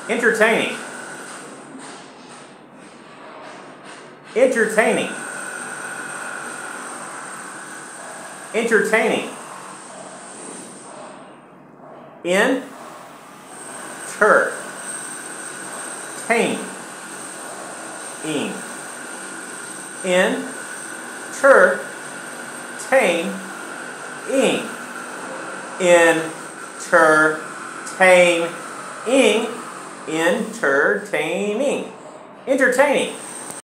Entertaining. Entertaining. Entertaining. In. Ter. Tain. Ing. In. Ter. Tain. Ing. In. Ter. Tain. Ing. Entertaining. Entertaining.